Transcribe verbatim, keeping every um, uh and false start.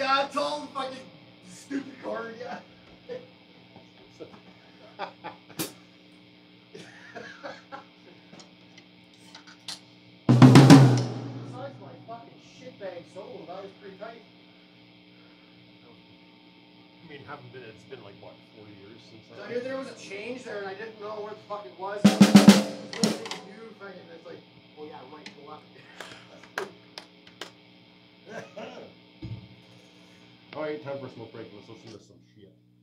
yeah, it's all fucking stupid card, yeah. Besides my fucking shitbag solo, that was pretty tight. I mean, haven't been, it's been like, what, forty years since So I... I knew there was a change there, and I didn't know what the fuck it was. It was really new, fucking, it's like, oh yeah, right to left. Alright, time for a smoke break. Let's listen to some shit.